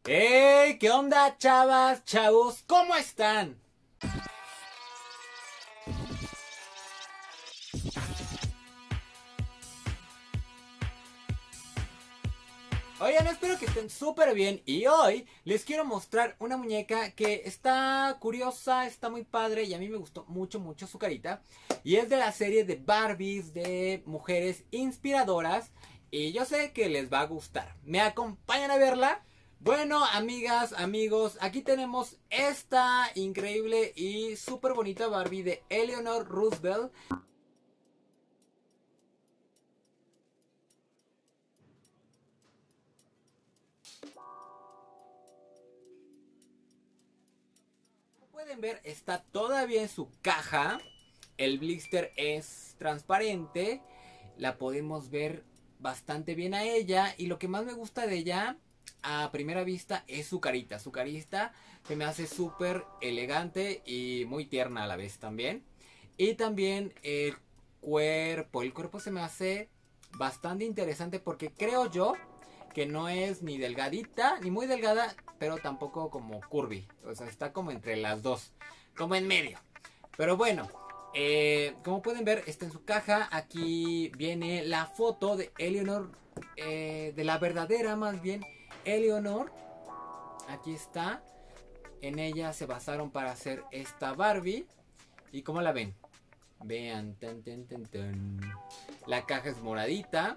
¡Hey! ¿Qué onda, chavas, chavos? ¿Cómo están? Oigan, espero que estén súper bien y hoy les quiero mostrar una muñeca que está curiosa, está muy padre y a mí me gustó mucho, mucho su carita. Y es de la serie de Barbies de mujeres inspiradoras y yo sé que les va a gustar. ¿Me acompañan a verla? Bueno, amigas, amigos, aquí tenemos esta increíble y súper bonita Barbie de Eleanor Roosevelt. Pueden ver, está todavía en su caja. El blister es transparente. La podemos ver bastante bien a ella. Y lo que más me gusta de ella a primera vista es su carita. Su carita se me hace súper elegante y muy tierna a la vez también. Y también el cuerpo. El cuerpo se me hace bastante interesante porque creo yo que no es ni delgadita ni muy delgada, pero tampoco como curvy. O sea, está como entre las dos, como en medio. Pero bueno, como pueden ver, está en su caja. Aquí viene la foto de Eleanor, de la verdadera más bien, Eleanor. Aquí está. En ella se basaron para hacer esta Barbie. ¿Y cómo la ven? Vean, tan, tan, tan, tan. La caja es moradita.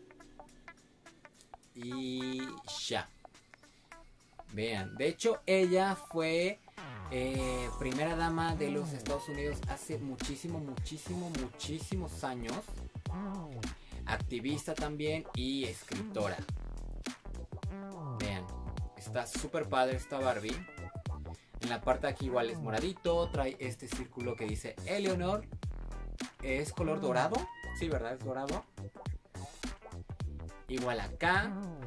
Y ya. Vean, de hecho ella fue primera dama de los Estados Unidos hace muchísimos años. Activista también y escritora. Vean, está súper padre esta Barbie. En la parte de aquí igual es moradito. Trae este círculo que dice Eleanor. Es color dorado. Sí, ¿verdad? Es dorado. Igual acá.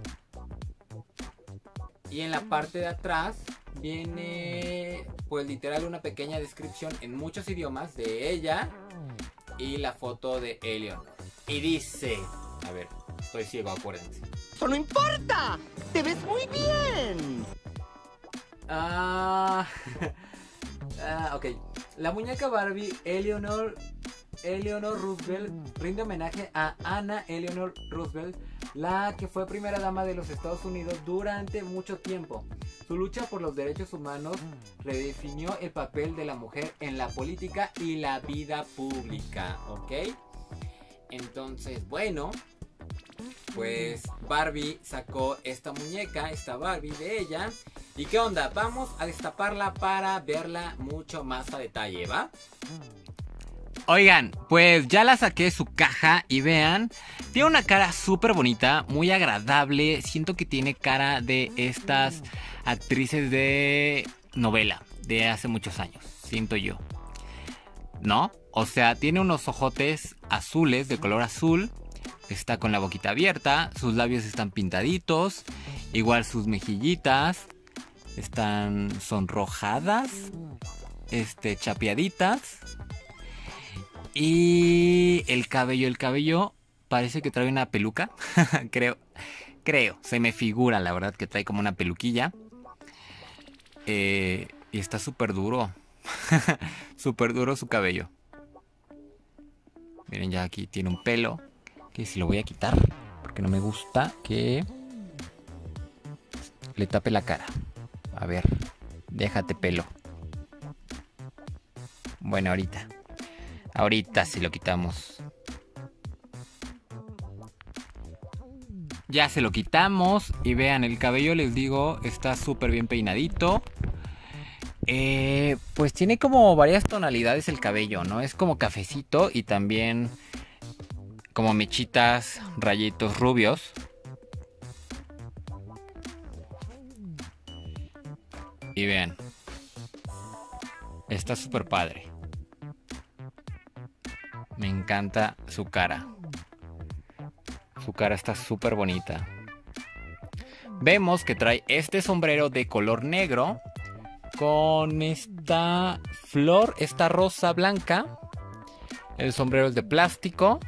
Y en la parte de atrás viene pues literal una pequeña descripción en muchos idiomas de ella y la foto de Eleanor. Y dice, a ver, estoy ciego, acuérdense. ¡Eso no importa! ¡Te ves muy bien! Ok. La muñeca Barbie Eleanor Roosevelt rinde homenaje a Anna Eleanor Roosevelt, la que fue primera dama de los Estados Unidos durante mucho tiempo. Su lucha por los derechos humanos redefinió el papel de la mujer en la política y la vida pública, ¿ok? Entonces, bueno, pues Barbie sacó esta muñeca, esta Barbie de ella. ¿Y qué onda? Vamos a destaparla para verla mucho más a detalle, ¿va? Oigan, pues ya la saqué de su caja y vean, tiene una cara súper bonita, muy agradable. Siento que tiene cara de estas actrices de novela de hace muchos años, siento yo, ¿no? O sea, tiene unos ojotes azules, de color azul. Está con la boquita abierta, sus labios están pintaditos, igual sus mejillitas están sonrojadas, chapeaditas. Y el cabello parece que trae una peluca. creo, se me figura la verdad que trae como una peluquilla. Y está súper duro. Súper duro su cabello. Miren, ya aquí tiene un pelo que si lo voy a quitar porque no me gusta que le tape la cara. A ver, déjate pelo. Bueno, ahorita si lo quitamos. Ya se lo quitamos. Y vean, el cabello, les digo, está súper bien peinadito. Pues tiene como varias tonalidades el cabello, ¿no? Es como cafecito y también como mechitas, rayitos rubios. Y vean, está súper padre. Me encanta su cara. Su cara está súper bonita. Vemos que trae este sombrero de color negro con esta flor, esta rosa blanca. El sombrero es de plástico.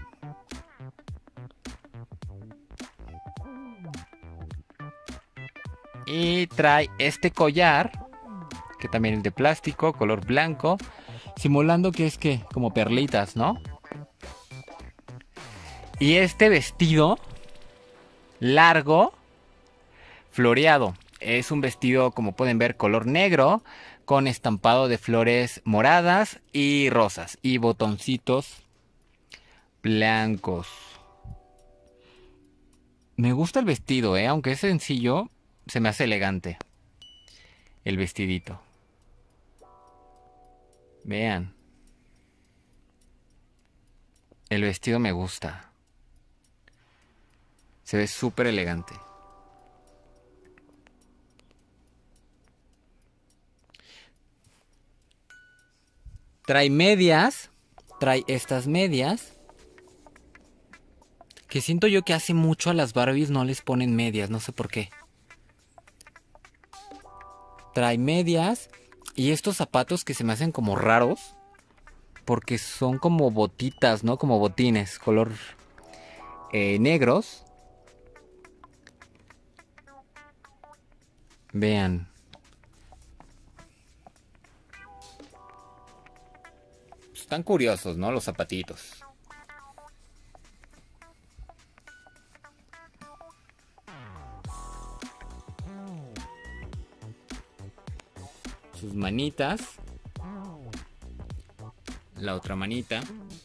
Y trae este collar, que también es de plástico, color blanco, simulando que es que como perlitas, ¿no? Y este vestido largo, floreado. Es un vestido, como pueden ver, color negro, con estampado de flores moradas y rosas, y botoncitos blancos. Me gusta el vestido, aunque es sencillo, se me hace elegante el vestidito. Vean. El vestido me gusta. Se ve súper elegante. Trae medias. Trae estas medias. Que siento yo que hace mucho a las Barbies no les ponen medias. No sé por qué. Trae medias. Y estos zapatos que se me hacen como raros. Porque son como botitas, ¿no? Como botines. Color negros. Vean. Están curiosos, ¿no? Los zapatitos. Sus manitas. La otra manita.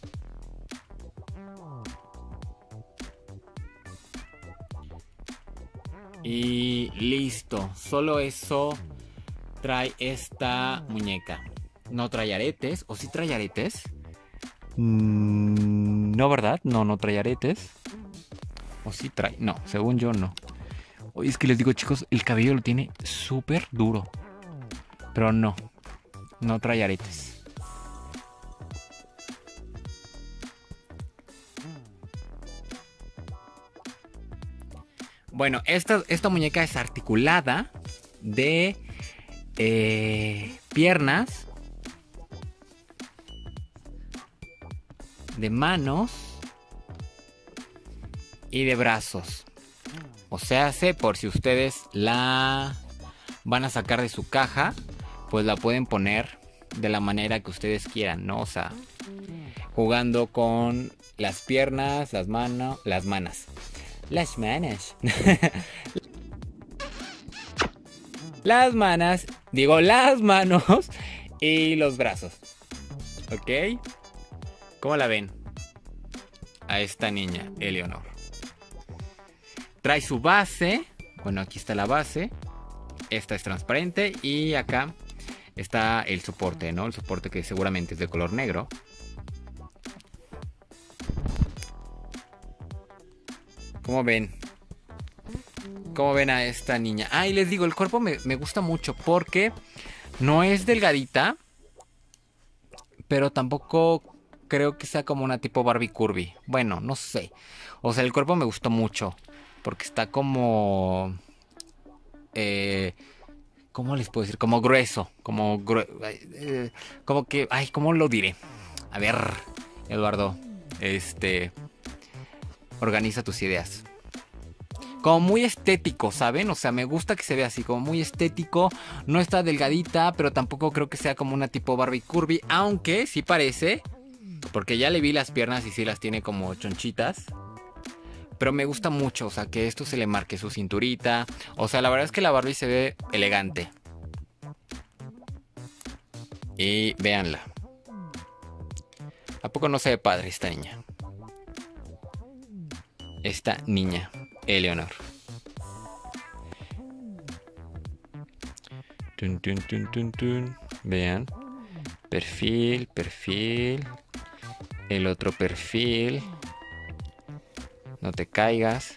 Y listo. Solo eso trae esta muñeca. No trae aretes. ¿O sí trae aretes? No, ¿verdad? No, no trae aretes. ¿O sí trae? No, según yo no. Oye, es que les digo, chicos, el cabello lo tiene súper duro. Pero no. No trae aretes. Bueno, esta muñeca es articulada de piernas, de manos y de brazos. O sea, por si ustedes la van a sacar de su caja, pues la pueden poner de la manera que ustedes quieran, ¿no? O sea, jugando con las piernas, las manos. Las manos. Las manos, las manos y los brazos. ¿Ok? ¿Cómo la ven? A esta niña, Eleonor. Trae su base. Bueno, aquí está la base. Esta es transparente. Y acá está el soporte, ¿no? El soporte que seguramente es de color negro. ¿Cómo ven? ¿Cómo ven a esta niña? Ah, y les digo, el cuerpo me gusta mucho porque no es delgadita, pero tampoco creo que sea como una tipo Barbie curvy. Bueno, no sé. O sea, el cuerpo me gustó mucho porque está como... ¿cómo les puedo decir? Como grueso. Como que... Ay, ¿cómo lo diré? A ver, Eduardo. Organiza tus ideas. Como muy estético, ¿saben? O sea, me gusta que se vea así, como muy estético. No está delgadita, pero tampoco creo que sea como una tipo Barbie curvy. Aunque sí parece, porque ya le vi las piernas y sí las tiene como chonchitas. Pero me gusta mucho, o sea, que esto se le marque su cinturita. O sea, la verdad es que la Barbie se ve elegante. Y véanla. ¿A poco no se ve padre esta niña? Esta niña, Eleonor. Tun, tun, tun, tun, tun. Vean. Perfil, perfil. El otro perfil. No te caigas.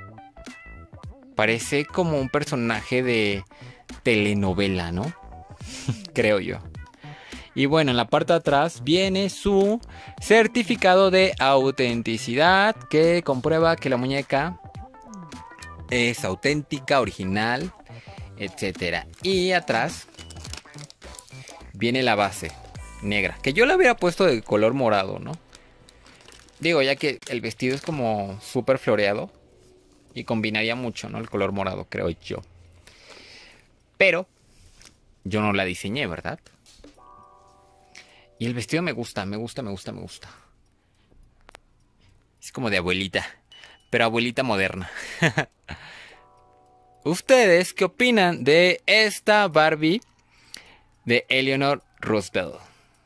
Parece como un personaje de telenovela, ¿no? Creo yo. Y bueno, en la parte de atrás viene su certificado de autenticidad que comprueba que la muñeca es auténtica, original, etc. Y atrás viene la base negra, que yo la hubiera puesto de color morado, ¿no? Digo, ya que el vestido es como súper floreado y combinaría mucho, ¿no? El color morado, creo yo. Pero yo no la diseñé, ¿verdad? Y el vestido me gusta, me gusta, me gusta, me gusta. Es como de abuelita, pero abuelita moderna. ¿Ustedes qué opinan de esta Barbie de Eleanor Roosevelt?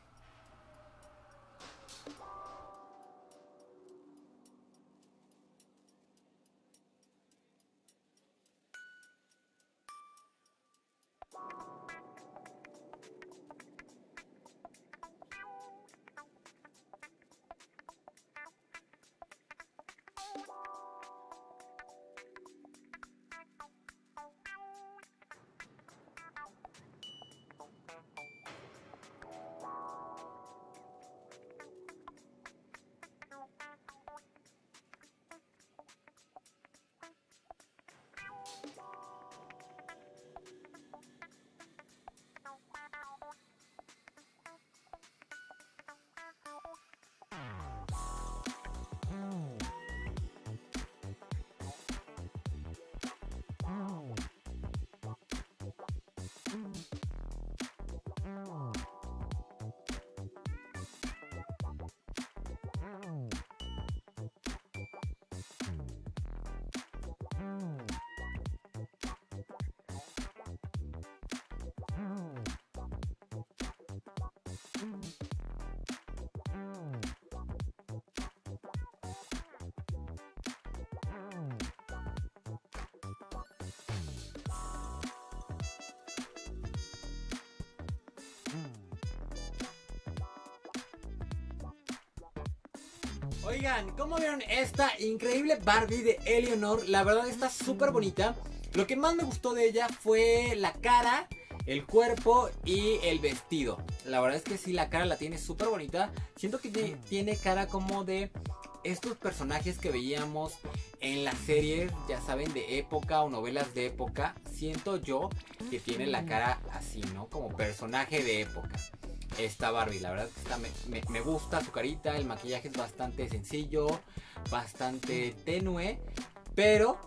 Oigan, ¿cómo vieron esta increíble Barbie de Eleanor? La verdad está súper bonita. Lo que más me gustó de ella fue la cara, el cuerpo y el vestido. La verdad es que sí, la cara la tiene súper bonita. Siento que tiene cara como de estos personajes que veíamos en las series, ya saben, de época o novelas de época. Siento yo que tiene la cara así, ¿no? Como personaje de época. Esta Barbie, la verdad que me gusta su carita, el maquillaje es bastante sencillo, bastante tenue, pero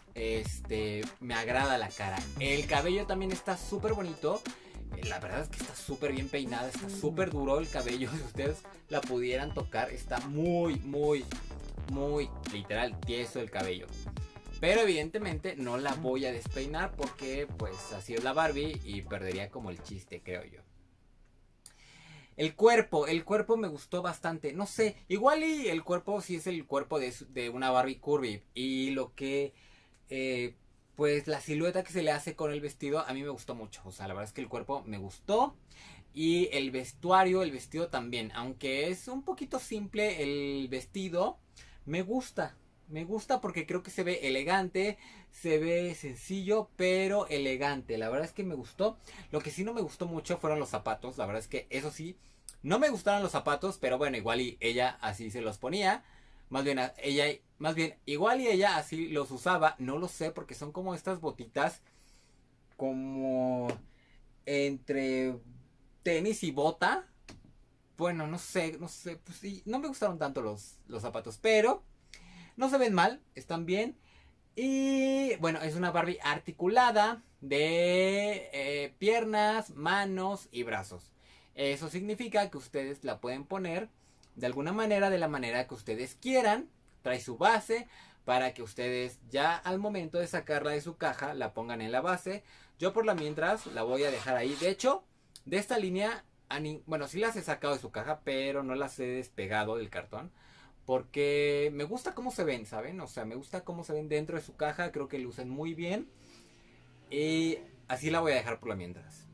me agrada la cara. El cabello también está súper bonito, la verdad es que está súper bien peinada, está súper duro el cabello, si ustedes la pudieran tocar, está muy, muy, muy literal tieso el cabello. Pero evidentemente no la voy a despeinar porque pues así es la Barbie y perdería como el chiste, creo yo. El cuerpo me gustó bastante. No sé, igual y el cuerpo sí es el cuerpo de una Barbie curvy. Y lo que, pues la silueta que se le hace con el vestido a mí me gustó mucho. O sea, la verdad es que el cuerpo me gustó. Y el vestuario, el vestido también. Aunque es un poquito simple el vestido, me gusta. Me gusta porque creo que se ve elegante, se ve sencillo, pero elegante. La verdad es que me gustó. Lo que sí no me gustó mucho fueron los zapatos. La verdad es que eso sí, no me gustaron los zapatos, pero bueno, igual y ella así se los ponía. Más bien, igual y ella así los usaba. No lo sé, porque son como estas botitas, como entre tenis y bota. Bueno, no sé, pues sí, no me gustaron tanto los zapatos, pero no se ven mal, están bien. Y bueno, es una Barbie articulada de piernas, manos y brazos. Eso significa que ustedes la pueden poner de alguna manera, de la manera que ustedes quieran. Trae su base para que ustedes ya al momento de sacarla de su caja la pongan en la base. Yo por la mientras la voy a dejar ahí. De hecho, de esta línea, bueno, sí las he sacado de su caja, pero no las he despegado del cartón. Porque me gusta cómo se ven, ¿saben? O sea, me gusta cómo se ven dentro de su caja. Creo que lucen muy bien. Y así la voy a dejar por la mientras.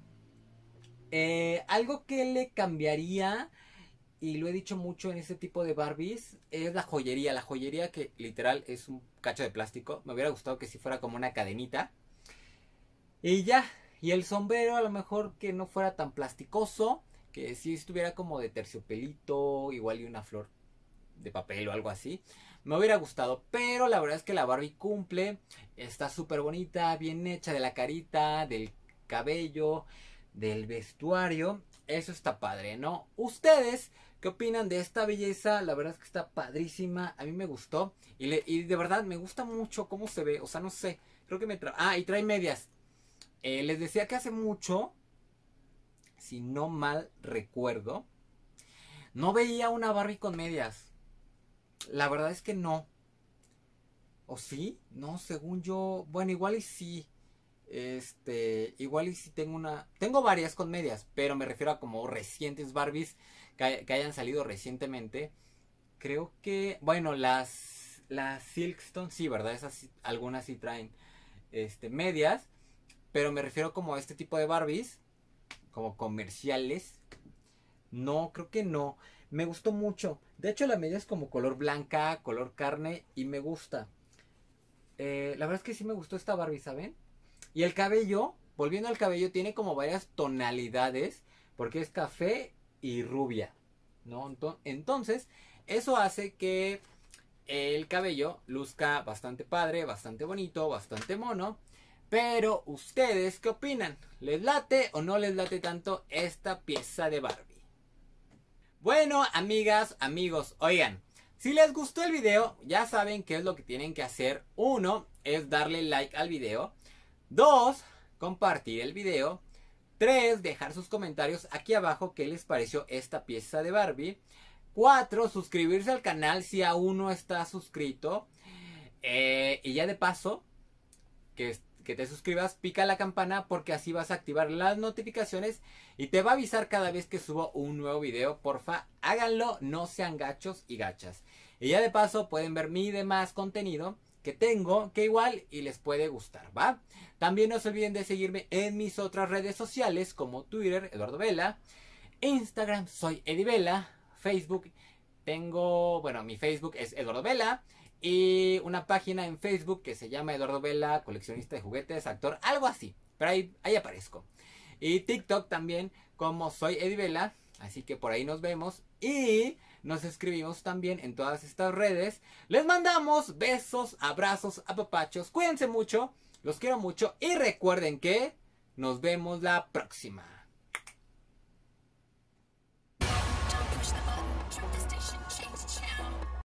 Algo que le cambiaría, y lo he dicho mucho en este tipo de Barbies, es la joyería. La joyería que literal es un cacho de plástico. Me hubiera gustado que si fuera como una cadenita. Y ya. Y el sombrero a lo mejor que no fuera tan plasticoso. Que si estuviera como de terciopelito. Igual y una flor de papel o algo así. Me hubiera gustado, pero la verdad es que la Barbie cumple. Está súper bonita, bien hecha de la carita, del cabello, del vestuario. Eso está padre, ¿no? ¿Ustedes qué opinan de esta belleza? La verdad es que está padrísima, a mí me gustó. Y de verdad me gusta mucho cómo se ve, o sea, no sé. Creo que y trae medias. Les decía que hace mucho, si no mal recuerdo, no veía una Barbie con medias. La verdad es que no. ¿O sí? No, según yo... Bueno, igual y sí. Igual y sí tengo varias con medias, pero me refiero a como recientes Barbies que hayan salido recientemente. Creo que... Bueno, las Silkstone, sí, ¿verdad? Esas algunas sí traen medias. Pero me refiero como a este tipo de Barbies, como comerciales. No, creo que no. Me gustó mucho. De hecho, la media es como color blanca, color carne, y me gusta. La verdad es que sí me gustó esta Barbie, ¿saben? Y el cabello, volviendo al cabello, tiene como varias tonalidades, porque es café y rubia, ¿no? Entonces, eso hace que el cabello luzca bastante padre, bastante bonito, bastante mono. Pero, ¿ustedes qué opinan? ¿Les late o no les late tanto esta pieza de Barbie? Bueno, amigas, amigos, oigan, si les gustó el video, ya saben qué es lo que tienen que hacer. 1 es darle like al video. 2, compartir el video. 3, dejar sus comentarios aquí abajo qué les pareció esta pieza de Barbie. 4, suscribirse al canal si aún no está suscrito. Y ya de paso, que te suscribas, pica la campana porque así vas a activar las notificaciones y te va a avisar cada vez que subo un nuevo video. Porfa, háganlo, no sean gachos y gachas. Y ya de paso pueden ver mi demás contenido que tengo, que igual y les puede gustar, ¿va? También no se olviden de seguirme en mis otras redes sociales como Twitter, Eduardo Vela, Instagram, soy Eddie Vela, Facebook, bueno, mi Facebook es Eduardo Vela. Y una página en Facebook que se llama Eduardo Vela, coleccionista de juguetes, actor, algo así. Pero ahí aparezco. Y TikTok también, como soy Eddie Vela. Así que por ahí nos vemos. Y nos escribimos también en todas estas redes. Les mandamos besos, abrazos, apapachos. Cuídense mucho. Los quiero mucho. Y recuerden que nos vemos la próxima.